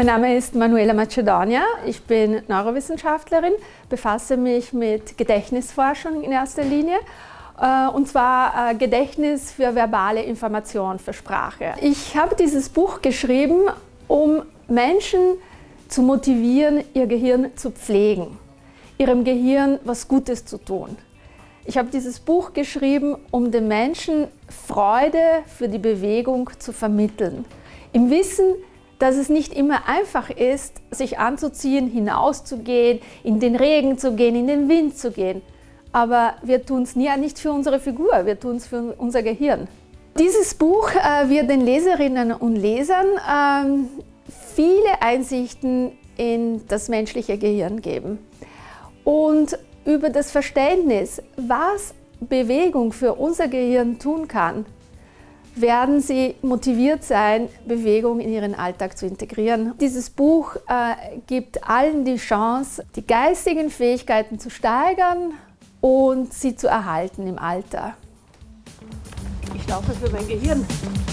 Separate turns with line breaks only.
Mein Name ist Manuela Macedonia. Ich bin Neurowissenschaftlerin, befasse mich mit Gedächtnisforschung in erster Linie. Und zwar Gedächtnis für verbale Information, für Sprache. Ich habe dieses Buch geschrieben, um Menschen zu motivieren, ihr Gehirn zu pflegen, ihrem Gehirn was Gutes zu tun. Ich habe dieses Buch geschrieben, um den Menschen Freude für die Bewegung zu vermitteln. Im Wissen, dass es nicht immer einfach ist, sich anzuziehen, hinauszugehen, in den Regen zu gehen, in den Wind zu gehen. Aber wir tun es nicht für unsere Figur, wir tun es für unser Gehirn. Dieses Buch wird den Leserinnen und Lesern viele Einsichten in das menschliche Gehirn geben. Und über das Verständnis, was Bewegung für unser Gehirn tun kann, werden Sie motiviert sein, Bewegung in Ihren Alltag zu integrieren. Dieses Buch gibt allen die Chance, die geistigen Fähigkeiten zu steigern und sie zu erhalten im Alter.
Ich laufe für mein Gehirn.